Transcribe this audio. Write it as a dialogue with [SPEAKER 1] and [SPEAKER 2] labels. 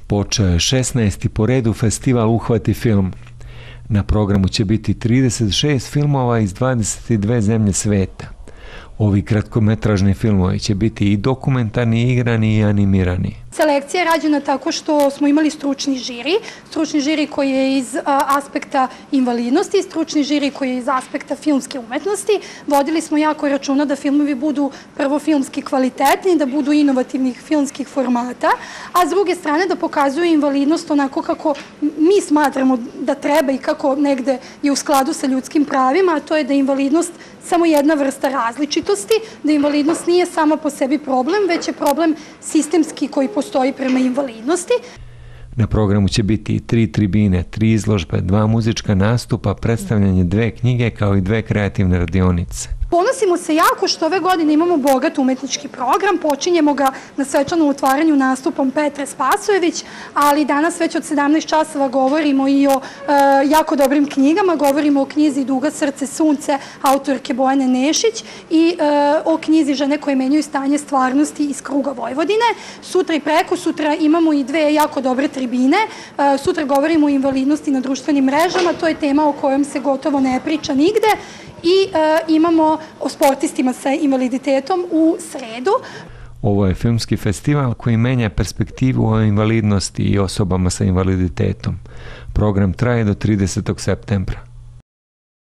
[SPEAKER 1] Počeo je 16. po redu festival Uhvati film. Na programu će biti 36 filmova iz 22 zemlje sveta. Ovi kratkometražni filmovi će biti i dokumentarni, igrani i animirani.
[SPEAKER 2] Selekcija je rađena tako što smo imali stručni žiri koji je iz aspekta invalidnosti, stručni žiri koji je iz aspekta filmske umetnosti. Vodili smo jako računa da filmovi budu prvo filmski kvalitetni, da budu inovativnih filmskih formata, a s druge strane da pokazuju invalidnost onako kako mi smatramo da treba i kako negde je u skladu sa ljudskim pravima, a to je da je invalidnost samo jedna vrsta različitosti, da invalidnost nije sama po sebi problem, već je problem sistemski koji postoji prema invalidnosti.
[SPEAKER 1] Na programu će biti 3 tribine, 3 izložbe, 2 muzička nastupa, predstavljanje 2 knjige kao i 2 kreativne radionice.
[SPEAKER 2] Ponosimo se jako što ove godine imamo bogat umetnički program, počinjemo ga na svečanom otvaranju nastupom Petre Spasojević, ali danas već od 17 časova govorimo i o jako dobrim knjigama, govorimo o knjizi Duga srce sunce autorke Bojane Nešić i o knjizi Žene koje menjaju stanje stvarnosti iz kruga Vojvodine. Sutra i preko sutra imamo i 2 jako dobre tribine, sutra govorimo o invalidnosti na društvenim mrežama, to je tema o kojom se gotovo ne priča nigde. I imamo o sportistima sa invaliditetom u sredu.
[SPEAKER 1] Ovo je filmski festival koji menja perspektivu o invalidnosti i osobama sa invaliditetom. Program traje do 30. septembra.